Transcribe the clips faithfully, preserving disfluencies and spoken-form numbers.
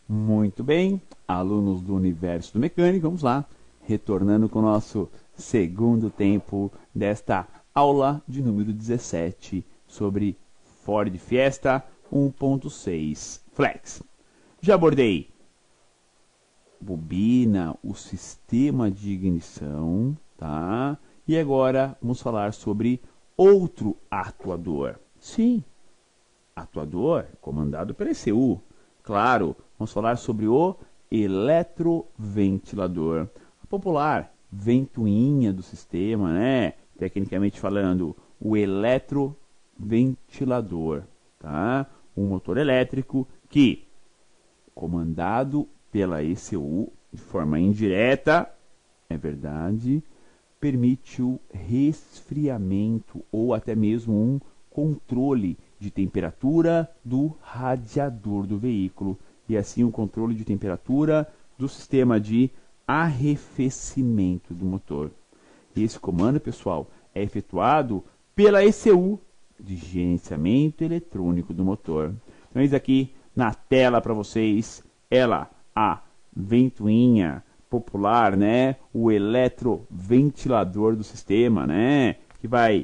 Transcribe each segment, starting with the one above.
Muito bem, alunos do Universo do Mecânico, vamos lá, retornando com o nosso segundo tempo desta aula de número dezessete sobre Ford Fiesta um ponto seis Flex. Já abordei bobina, o sistema de ignição, tá? E agora vamos falar sobre outro atuador. Sim, atuador comandado pela E C U. Claro, vamos falar sobre o eletroventilador. A popular ventoinha do sistema, né? Tecnicamente falando, o eletroventilador, tá? Um motor elétrico que, comandado pela E C U de forma indireta, é verdade, permite o resfriamento ou até mesmo um controle de temperatura do radiador do veículo e assim o controle de temperatura do sistema de arrefecimento do motor. Esse comando, pessoal, é efetuado pela E C U de gerenciamento eletrônico do motor. Então, eis aqui na tela para vocês, ela, a ventoinha popular, né? O eletroventilador do sistema, né? Que vai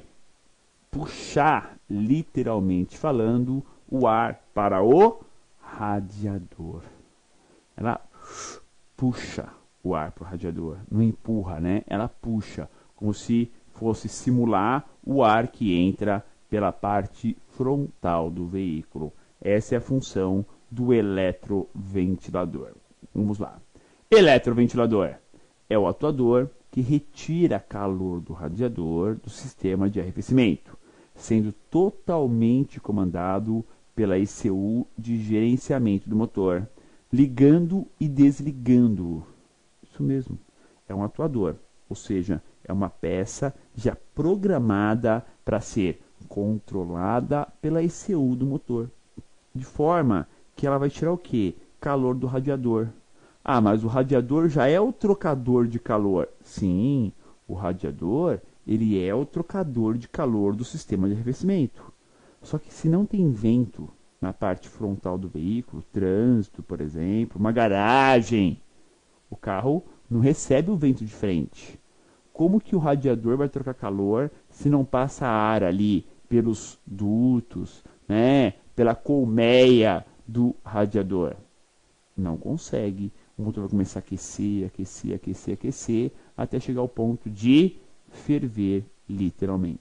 puxar, literalmente falando, o ar para o radiador. Ela puxa o ar para o radiador, não empurra, né? Ela puxa, como se fosse simular o ar que entra pela parte frontal do veículo. Essa é a função do eletroventilador. Vamos lá. Eletroventilador é o atuador que retira calor do radiador do sistema de arrefecimento, sendo totalmente comandado pela E C U de gerenciamento do motor, ligando e desligando. Isso mesmo, é um atuador, ou seja, é uma peça já programada para ser controlada pela E C U do motor, de forma que ela vai tirar o quê? Calor do radiador. Ah, mas o radiador já é o trocador de calor. Sim, o radiador, ele é o trocador de calor do sistema de arrefecimento. Só que se não tem vento na parte frontal do veículo, trânsito, por exemplo, uma garagem, o carro não recebe o vento de frente. Como que o radiador vai trocar calor se não passa ar ali pelos dutos, né, pela colmeia do radiador? Não consegue. O motor vai começar a aquecer, aquecer, aquecer, aquecer, até chegar ao ponto de ferver, literalmente.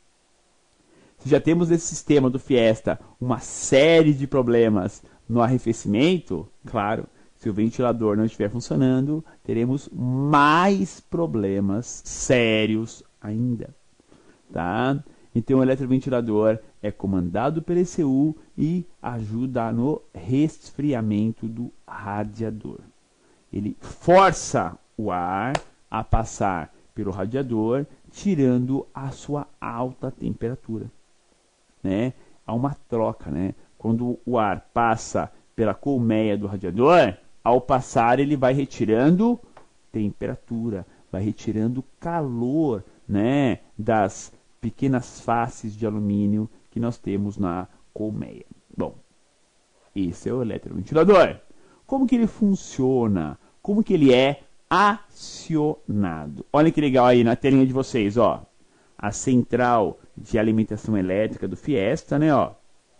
Se já temos nesse sistema do Fiesta uma série de problemas no arrefecimento, claro, se o ventilador não estiver funcionando, teremos mais problemas sérios ainda, tá? Então, o eletroventilador é comandado pela E C U e ajuda no resfriamento do radiador. Ele força o ar a passar pelo radiador, tirando a sua alta temperatura, né? Há uma troca, né? Quando o ar passa pela colmeia do radiador, ao passar ele vai retirando temperatura, vai retirando calor, né, das pequenas faces de alumínio que nós temos na colmeia. Bom, esse é o eletroventilador. Como que ele funciona? Como que ele é acionado? Olha que legal aí na telinha de vocês, ó. A central de alimentação elétrica do Fiesta, né, ó.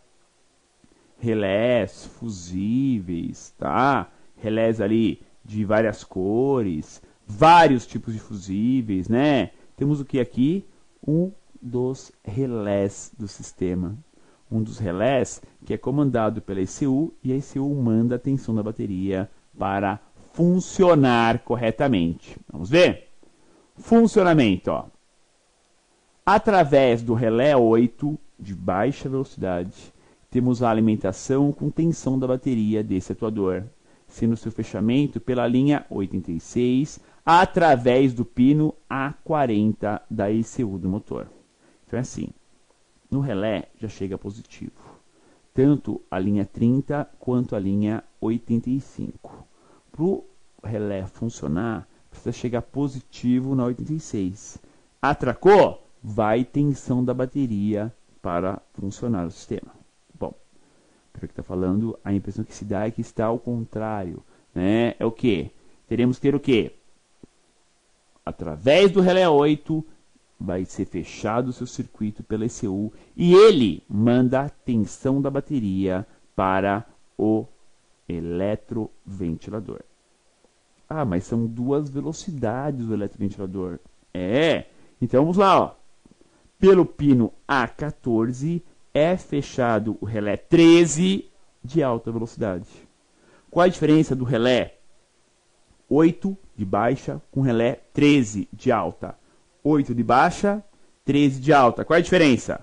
Relés fusíveis, tá? Relés ali de várias cores, vários tipos de fusíveis, né? Temos o que aqui? Um dos relés do sistema. Um dos relés que é comandado pela E C U e a E C U manda a tensão da bateria para funcionar corretamente. Vamos ver? Funcionamento, ó. Através do relé oito de baixa velocidade, temos a alimentação com tensão da bateria desse atuador, sendo seu fechamento pela linha oitenta e seis através do pino A quarenta da E C U do motor. Então é assim, no relé já chega positivo, tanto a linha trinta quanto a linha oitenta e cinco. Para o relé funcionar, precisa chegar positivo na oitenta e seis. Atracou? Vai tensão da bateria para funcionar o sistema. Bom, Pelo que está falando, a impressão que se dá é que está ao contrário, né? É o que? Teremos que ter o que? Através do relé oito, vai ser fechado o seu circuito pela E C U e ele manda a tensão da bateria para o eletroventilador. Ah, mas são duas velocidades do eletroventilador. É, então vamos lá, ó. Pelo pino A quatorze é fechado o relé treze de alta velocidade. Qual a diferença do relé oito de baixa com relé treze de alta? oito de baixa, treze de alta. Qual é a diferença?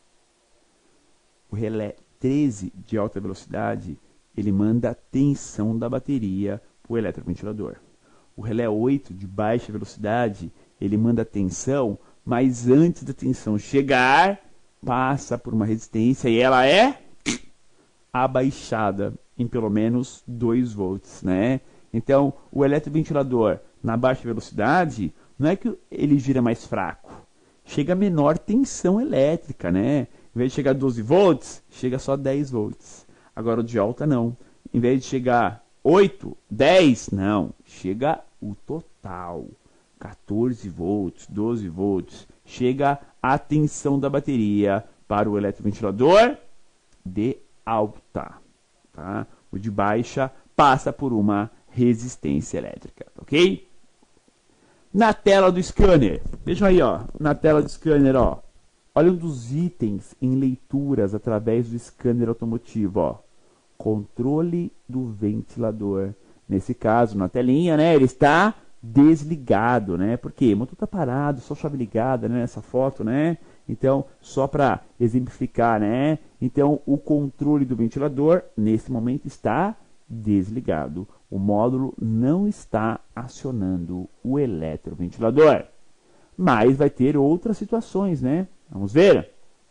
O relé treze de alta velocidade, ele manda a tensão da bateria para o eletroventilador. O relé oito de baixa velocidade, ele manda a tensão, mas antes da tensão chegar, passa por uma resistência e ela é abaixada em pelo menos dois volts, né? Então, o eletroventilador na baixa velocidade, não é que ele gira mais fraco, chega a menor tensão elétrica, né? Em vez de chegar a doze volts, chega só dez volts. Agora o de alta não. Em vez de chegar oito, dez, não. Chega o total. quatorze volts, doze volts. Chega a tensão da bateria para o eletroventilador de alta. Tá? O de baixa passa por uma resistência elétrica, ok? Na tela do scanner, vejam aí, ó, na tela do scanner, ó, olha um dos itens em leituras através do scanner automotivo, ó, controle do ventilador. Nesse caso, na telinha, né, ele está desligado, né? Porque o motor está parado, só chave ligada, né, nessa foto, né? Então, só para exemplificar, né? Então, o controle do ventilador, nesse momento, está desligado. O módulo não está acionando o eletroventilador. Mas vai ter outras situações, né? Vamos ver?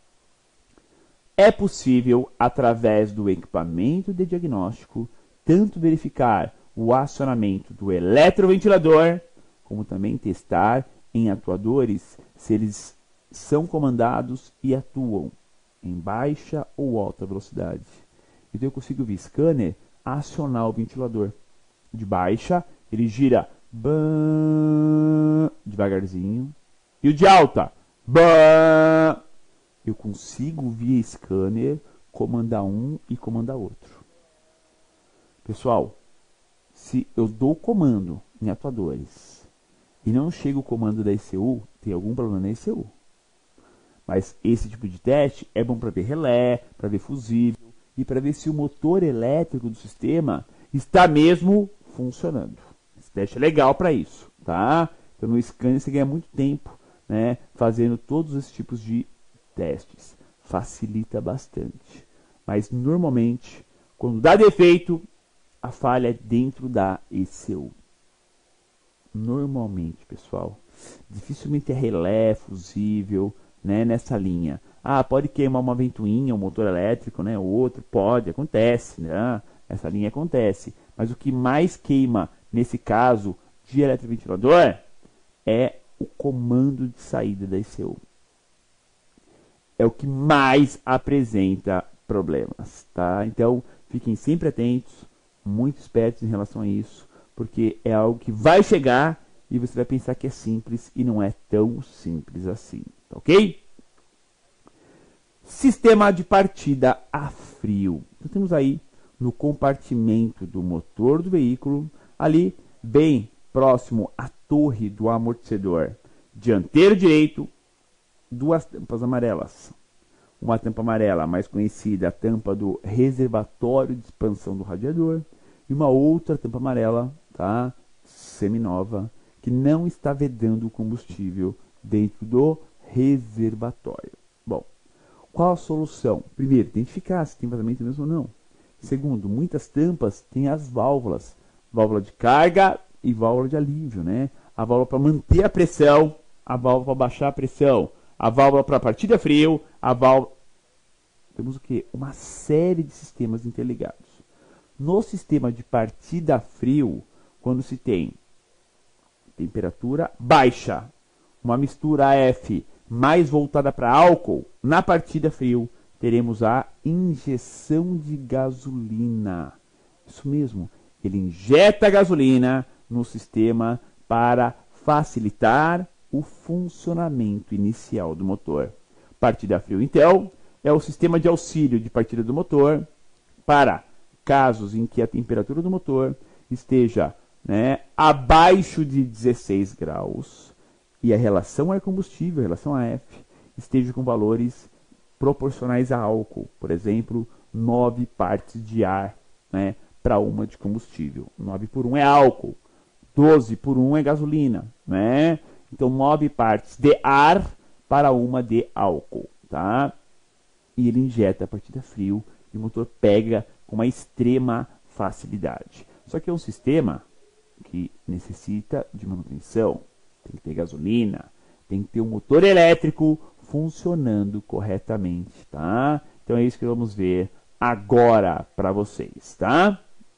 É possível, através do equipamento de diagnóstico, tanto verificar o acionamento do eletroventilador, como também testar em atuadores se eles são comandados e atuam em baixa ou alta velocidade. Então eu consigo via scanner acionar o ventilador. De baixa, ele gira bam, devagarzinho. E o de alta, bam. Eu consigo via scanner comandar um e comandar outro. Pessoal, se eu dou comando em atuadores e não chega o comando da E C U, tem algum problema na E C U. Mas esse tipo de teste é bom para ver relé, para ver fusível e para ver se o motor elétrico do sistema está mesmo funcionando. Esse teste é legal para isso, tá? Então no scanner você ganha muito tempo, né, fazendo todos esses tipos de testes. Facilita bastante. Mas normalmente, quando dá defeito, a falha é dentro da E C U. Normalmente, pessoal, dificilmente é relé, fusível, né, nessa linha. Ah, pode queimar uma ventoinha, um motor elétrico, né, outro, pode, acontece, né? Essa linha acontece. Mas o que mais queima, nesse caso, de eletroventilador, é o comando de saída da E C U. É o que mais apresenta problemas, tá? Então, fiquem sempre atentos, muito espertos em relação a isso, porque é algo que vai chegar e você vai pensar que é simples e não é tão simples assim, tá ok? Sistema de partida a frio. Então, temos aí no compartimento do motor do veículo, ali bem próximo à torre do amortecedor dianteiro direito, duas tampas amarelas. Uma tampa amarela, mais conhecida, a tampa do reservatório de expansão do radiador, e uma outra tampa amarela, tá, seminova, que não está vedando o combustível dentro do reservatório. Bom, qual a solução? Primeiro, identificar se tem vazamento mesmo ou não. Segundo, muitas tampas têm as válvulas, válvula de carga e válvula de alívio, né? A válvula para manter a pressão, a válvula para baixar a pressão, a válvula para partida frio, a válvula... Temos o quê? Uma série de sistemas interligados. No sistema de partida frio, quando se tem temperatura baixa, uma mistura A F mais voltada para álcool, na partida frio, teremos a injeção de gasolina. Isso mesmo, ele injeta gasolina no sistema para facilitar o funcionamento inicial do motor. Partida frio, então, é o sistema de auxílio de partida do motor para casos em que a temperatura do motor esteja, né, abaixo de dezesseis graus e a relação ar-combustível, a relação A F, esteja com valores proporcionais a álcool, por exemplo, nove partes de ar, né, para uma de combustível. nove por um é álcool, doze por um é gasolina, né? Então, nove partes de ar para uma de álcool, tá? E ele injeta a partida frio e o motor pega com uma extrema facilidade. Só que é um sistema que necessita de manutenção, tem que ter gasolina, tem que ter um motor elétrico funcionando corretamente, tá? Então é isso que vamos ver agora para vocês, tá?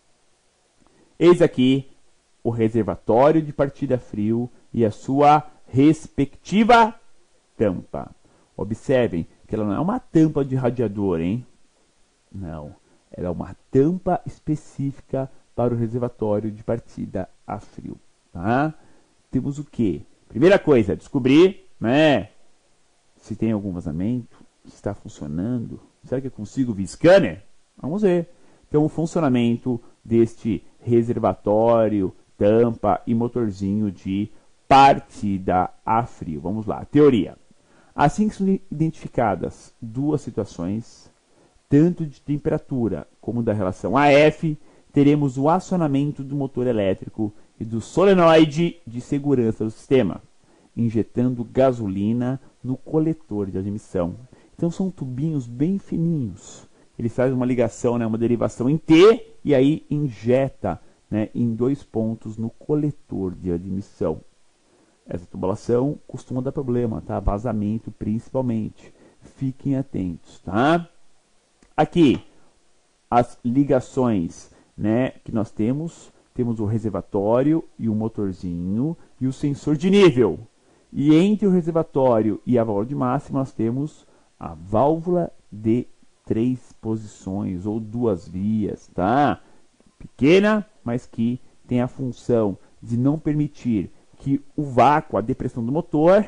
Eis aqui o reservatório de partida frio e a sua respectiva tampa. Observem que ela não é uma tampa de radiador, hein? Não, ela é uma tampa específica para o reservatório de partida a frio, tá? Temos o quê? Primeira coisa, descobrir, né, se tem algum vazamento, se está funcionando. Será que eu consigo via scanner? Vamos ver. Então, o funcionamento deste reservatório, tampa e motorzinho de partida a frio. Vamos lá, teoria. Assim que são identificadas duas situações, tanto de temperatura como da relação A F, teremos o acionamento do motor elétrico e do solenoide de segurança do sistema, injetando gasolina no coletor de admissão. Então são tubinhos bem fininhos. Ele faz uma ligação, né, uma derivação em T e aí injeta, né, em dois pontos no coletor de admissão. Essa tubulação costuma dar problema, tá? Vazamento principalmente. Fiquem atentos, tá? Aqui, as ligações, né, que nós temos. Temos o reservatório e o motorzinho e o sensor de nível. E entre o reservatório e a válvula de máxima, nós temos a válvula de três posições ou duas vias, tá? Pequena, mas que tem a função de não permitir que o vácuo, a depressão do motor,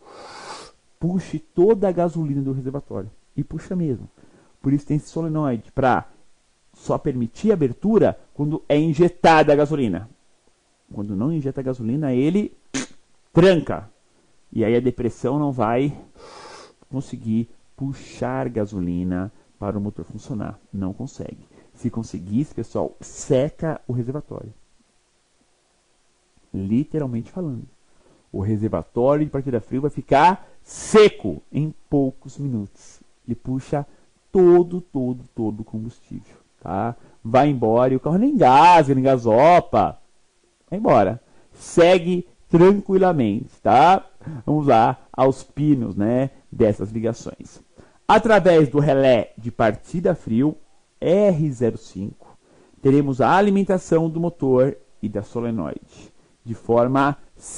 puxe toda a gasolina do reservatório. E puxa mesmo. Por isso tem esse solenoide, para só permitir a abertura quando é injetada a gasolina. Quando não injeta a gasolina, ele tranca. E aí a depressão não vai conseguir puxar gasolina para o motor funcionar. Não consegue. Se conseguisse, pessoal, seca o reservatório. Literalmente falando. O reservatório de partida frio vai ficar seco em poucos minutos. Ele puxa todo, todo, todo o combustível. Tá? Vai embora e o carro nem gasa, nem gasopa. Vai embora. Segue tranquilamente, tá? Vamos lá aos pinos, né, dessas ligações. Através do relé de partida frio R zero cinco, teremos a alimentação do motor e da solenoide de forma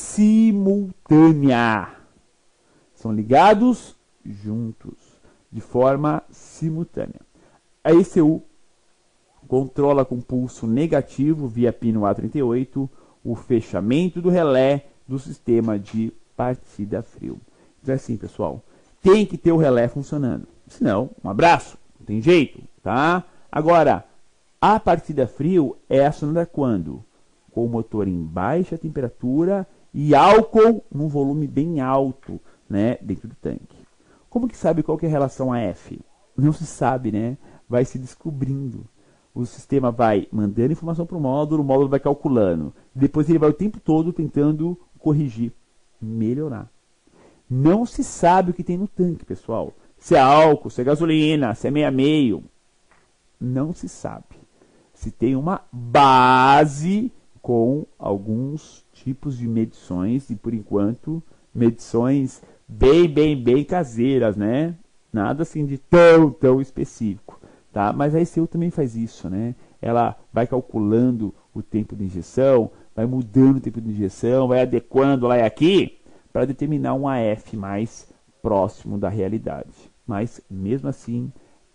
simultânea. São ligados juntos, de forma simultânea. A E C U controla com pulso negativo via pino A trinta e oito o fechamento do relé do sistema de partida frio. Então é assim, pessoal, tem que ter o relé funcionando. Senão, um abraço, não tem jeito, tá? Agora, a partida frio é acionada quando? Com o motor em baixa temperatura e álcool num volume bem alto, né, dentro do tanque. Como que sabe qual que é a relação A F? Não se sabe, né? Vai se descobrindo. O sistema vai mandando informação para o módulo, o módulo vai calculando. Depois ele vai o tempo todo tentando corrigir, melhorar. Não se sabe o que tem no tanque, pessoal. Se é álcool, se é gasolina, se é meio a meio. Não se sabe. Se tem uma base com alguns tipos de medições, e por enquanto, medições bem, bem, bem caseiras, né? Nada assim de tão, tão específico. Tá? Mas a E C U também faz isso, né? Ela vai calculando o tempo de injeção, vai mudando o tempo de injeção, vai adequando lá e aqui para determinar um A F mais próximo da realidade. Mas, mesmo assim,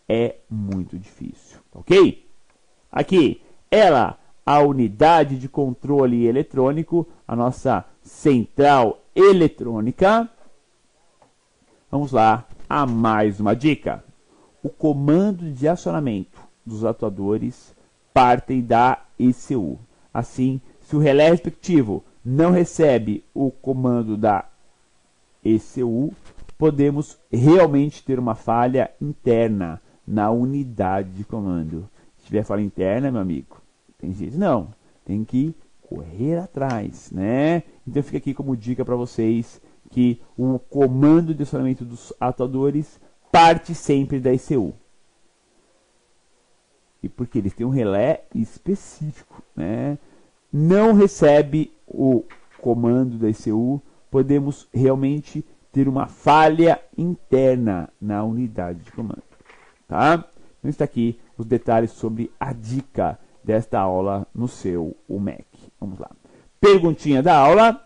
é muito difícil, ok? Aqui, ela, a unidade de controle eletrônico, a nossa central eletrônica. Vamos lá a mais uma dica. O comando de acionamento dos atuadores partem da E C U. Assim, se o relé respectivo não recebe o comando da E C U, podemos realmente ter uma falha interna na unidade de comando. Se tiver falha interna, meu amigo, tem jeito não. Tem que correr atrás, né? Então fica aqui como dica para vocês que o comando de acionamento dos atuadores parte sempre da E C U. E porque eles têm um relé específico, né? Não recebe o comando da E C U, podemos realmente ter uma falha interna na unidade de comando, tá? Então está aqui os detalhes sobre a dica desta aula no seu U M E C. Vamos lá. Perguntinha da aula.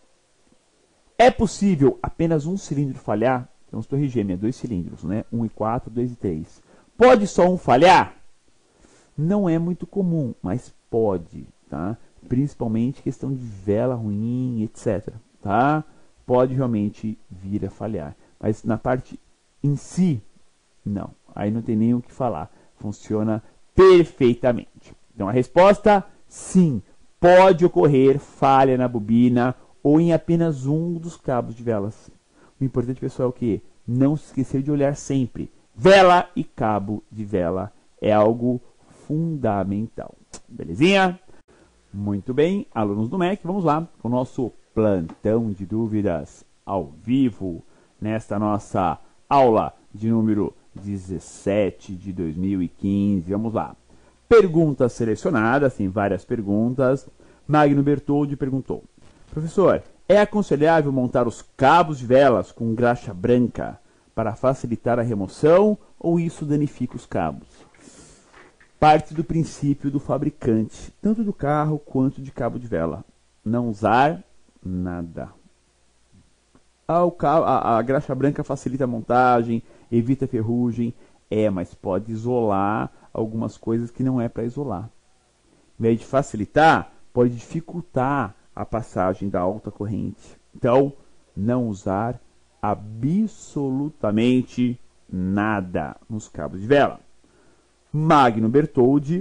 É possível apenas um cilindro falhar? Então, se torre gêmea, dois cilindros, né? um e quatro, dois e três. Pode só um falhar? Não é muito comum, mas pode, tá? Principalmente questão de vela ruim, etcétera, tá? Pode realmente vir a falhar. Mas na parte em si, não. Aí não tem nem o que falar. Funciona perfeitamente. Então a resposta, sim. Pode ocorrer falha na bobina ou em apenas um dos cabos de velas. O importante, pessoal, é o que? Não se esquecer de olhar sempre. Vela e cabo de vela é algo fundamental. Belezinha? Muito bem, alunos do M E C, vamos lá com o nosso plantão de dúvidas ao vivo, nesta nossa aula de número dezessete de dois mil e quinze. Vamos lá. Perguntas selecionadas, tem várias perguntas. Magno Bertoldi perguntou: professor, é aconselhável montar os cabos de velas com graxa branca para facilitar a remoção ou isso danifica os cabos? Parte do princípio do fabricante, tanto do carro quanto de cabo de vela. Não usar nada. Ah, o cabo, a, a graxa branca facilita a montagem, evita a ferrugem. É, mas pode isolar algumas coisas que não é para isolar. Em vez de facilitar, pode dificultar a passagem da alta corrente. Então, não usar absolutamente nada nos cabos de vela. Magno Bertoldi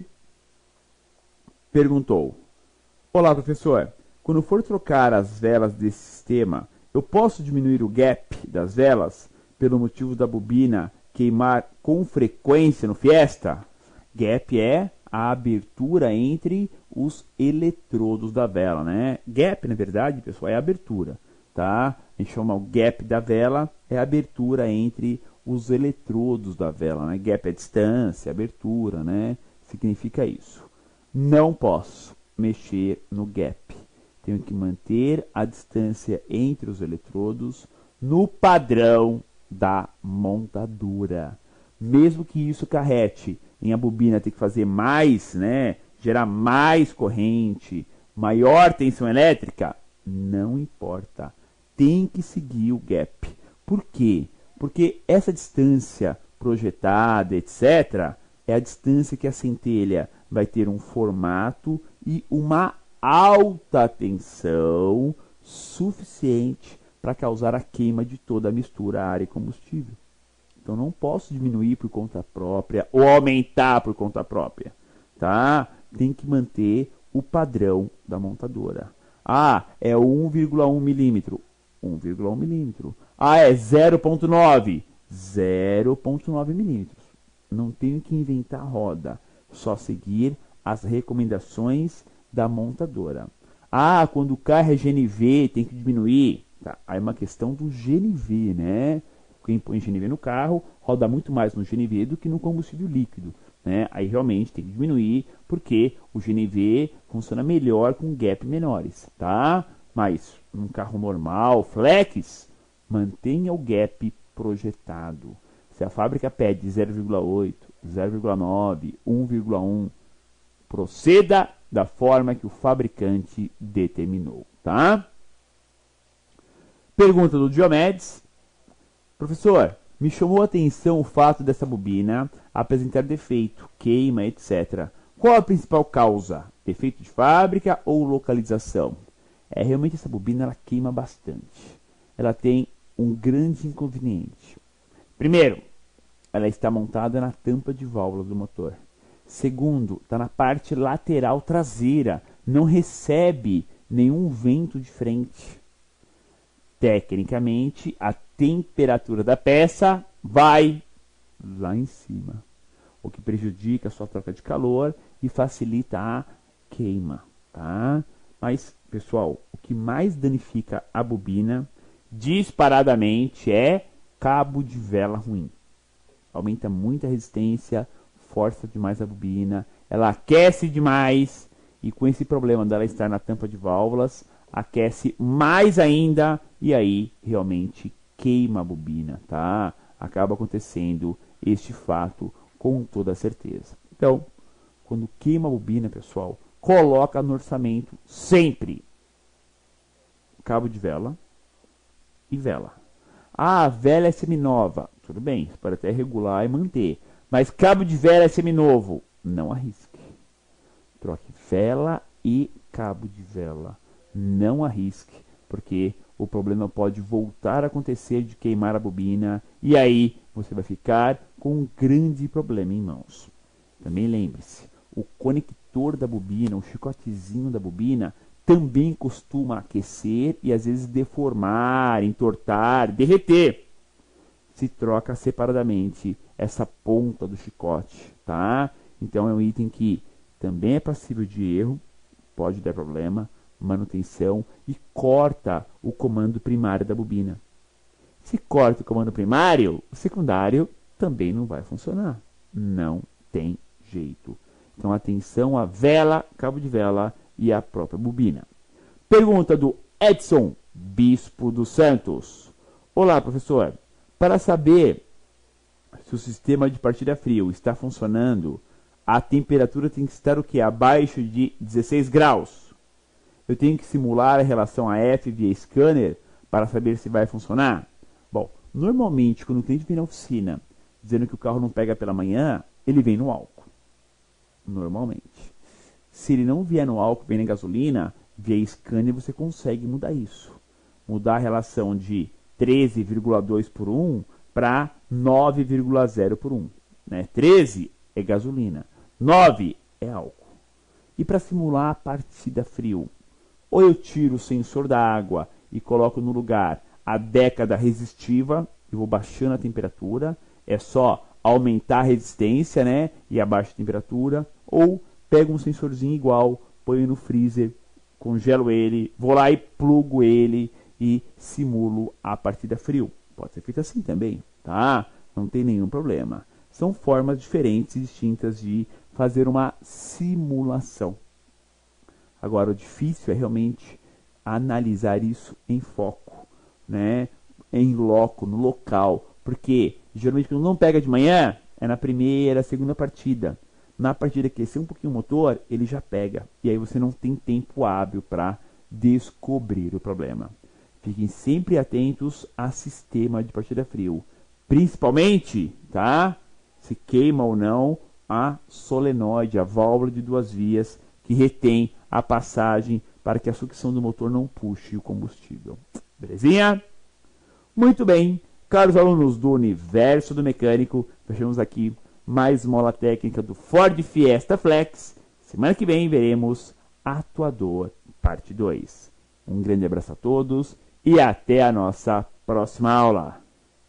perguntou: olá, professor, quando for trocar as velas desse sistema, eu posso diminuir o gap das velas pelo motivo da bobina queimar com frequência no Fiesta? Gap é a abertura entre os eletrodos da vela, né? Gap, na verdade, pessoal, é a abertura, tá? A gente chama o gap da vela, é a abertura entre os eletrodos da vela, né? Gap é distância, abertura, né? Significa isso. Não posso mexer no gap. Tenho que manter a distância entre os eletrodos no padrão da montadura. Mesmo que isso acarrete em a bobina ter que fazer mais, né? Gerar mais corrente, maior tensão elétrica, não importa. Tem que seguir o gap. Por quê? Porque essa distância projetada, etcétera, é a distância que a centelha vai ter um formato e uma alta tensão suficiente para causar a queima de toda a mistura ar e combustível. Então não posso diminuir por conta própria ou aumentar por conta própria, tá? Tem que manter o padrão da montadora. Ah, é um vírgula um milímetro. um vírgula um milímetro. Ah, é zero vírgula nove. zero vírgula nove milímetros. Não tenho que inventar roda. Só seguir as recomendações da montadora. Ah, quando o carro é G N V, tem que diminuir. Tá, aí é uma questão do G N V, né? Quem põe G N V no carro roda muito mais no G N V do que no combustível líquido, né? Aí realmente tem que diminuir, porque o G N V funciona melhor com gap menores, tá? Mas num carro normal, flex, mantenha o gap projetado. Se a fábrica pede zero vírgula oito, zero vírgula nove, um vírgula um, proceda da forma que o fabricante determinou, tá? Pergunta do Diomedes: professor, Me chamou a atenção o fato dessa bobina apresentar defeito, queima, etcétera. Qual a principal causa? Defeito de fábrica ou localização? É, realmente essa bobina ela queima bastante. Ela tem um grande inconveniente. Primeiro, ela está montada na tampa de válvula do motor. Segundo, está na parte lateral traseira, não recebe nenhum vento de frente. Tecnicamente, a temperatura da peça vai lá em cima, o que prejudica a sua troca de calor e facilita a queima, tá? Mas, pessoal, o que mais danifica a bobina, disparadamente, é cabo de vela ruim. Aumenta muito a resistência, força demais a bobina, ela aquece demais, e com esse problema dela estar na tampa de válvulas, aquece mais ainda, e aí realmente queima a bobina, tá? Acaba acontecendo este fato com toda certeza. Então, quando queima a bobina, pessoal, coloca no orçamento sempre cabo de vela e vela. Ah, a vela é seminova. Tudo bem, você pode até regular e manter. Mas cabo de vela é seminovo. Não arrisque. Troque vela e cabo de vela. Não arrisque, porque o problema pode voltar a acontecer de queimar a bobina. E aí você vai ficar com um grande problema em mãos. Também lembre-se, o conector da bobina, o chicotezinho da bobina, também costuma aquecer e às vezes deformar, entortar, derreter. Se troca separadamente essa ponta do chicote, tá? Então é um item que também é passível de erro, pode dar problema, manutenção e corta o comando primário da bobina. Se corta o comando primário, o secundário também não vai funcionar. Não tem jeito. Então atenção à vela, cabo de vela e à própria bobina. Pergunta do Edson Bispo dos Santos. Olá, professor. Para saber se o sistema de partida frio está funcionando, a temperatura tem que estar o quê? Abaixo de dezesseis graus. Eu tenho que simular a relação A F via scanner para saber se vai funcionar? Bom, normalmente quando o cliente vem na oficina dizendo que o carro não pega pela manhã, ele vem no álcool. Normalmente. Se ele não vier no álcool, vem na gasolina, via scanner você consegue mudar isso. Mudar a relação de treze vírgula dois por um para nove vírgula zero por um. Né? treze é gasolina, nove é álcool. E para simular a partida frio, ou eu tiro o sensor da água e coloco no lugar a década resistiva, e vou baixando a temperatura, é só aumentar a resistência, né? E abaixo a temperatura, ou pego um sensorzinho igual, ponho no freezer, congelo ele, vou lá e plugo ele e simulo a partida frio. Pode ser feito assim também, tá? Não tem nenhum problema. São formas diferentes e distintas de fazer uma simulação. Agora, o difícil é realmente analisar isso em foco, né? Em loco, no local. Porque, geralmente, quando não pega de manhã, é na primeira, segunda partida. Na partida que aquecer um pouquinho o motor, ele já pega. E aí você não tem tempo hábil para descobrir o problema. Fiquem sempre atentos a sistema de partida frio. Principalmente, tá? Se queima ou não a solenoide, a válvula de duas vias que retém a passagem para que a sucção do motor não puxe o combustível. Belezinha? Muito bem, caros alunos do Universo do Mecânico, fechamos aqui mais uma aula técnica do Ford Fiesta Flex. Semana que vem veremos Atuador, parte dois. Um grande abraço a todos e até a nossa próxima aula.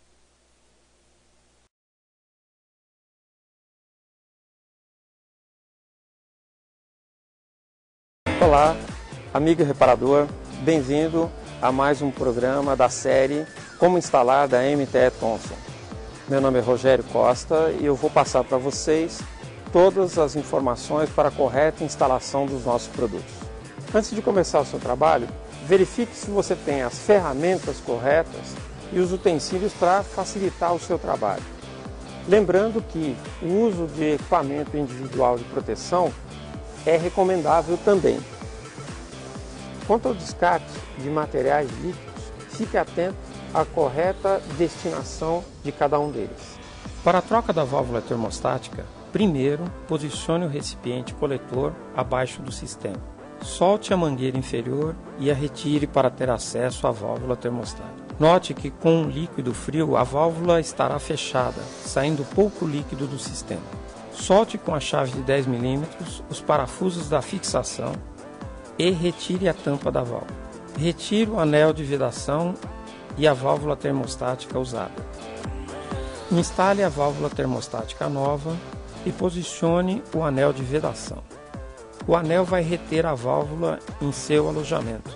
Olá, amigo reparador, bem-vindo a mais um programa da série Como Instalar da M T E Thompson. Meu nome é Rogério Costa e eu vou passar para vocês todas as informações para a correta instalação dos nossos produtos. Antes de começar o seu trabalho, verifique se você tem as ferramentas corretas e os utensílios para facilitar o seu trabalho. Lembrando que o uso de equipamento individual de proteção é recomendável também. Quanto ao descarte de materiais líquidos, fique atento a correta destinação de cada um deles. Para a troca da válvula termostática, primeiro posicione o recipiente coletor abaixo do sistema. Solte a mangueira inferior e a retire para ter acesso à válvula termostática. Note que com o líquido frio a válvula estará fechada, saindo pouco líquido do sistema. Solte com a chave de dez milímetros os parafusos da fixação e retire a tampa da válvula. Retire o anel de vedação e a válvula termostática usada. Instale a válvula termostática nova e posicione o anel de vedação. O anel vai reter a válvula em seu alojamento.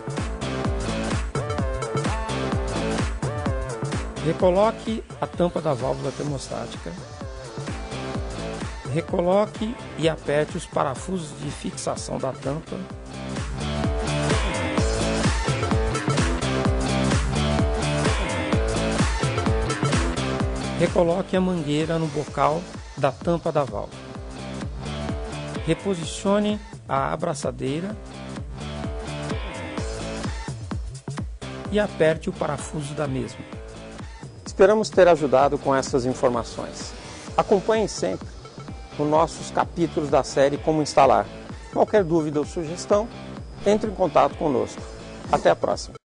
Recoloque a tampa da válvula termostática. Recoloque e aperte os parafusos de fixação da tampa. Recoloque a mangueira no bocal da tampa da válvula. Reposicione a abraçadeira e aperte o parafuso da mesma. Esperamos ter ajudado com essas informações. Acompanhe sempre os nossos capítulos da série Como Instalar. Qualquer dúvida ou sugestão, entre em contato conosco. Até a próxima!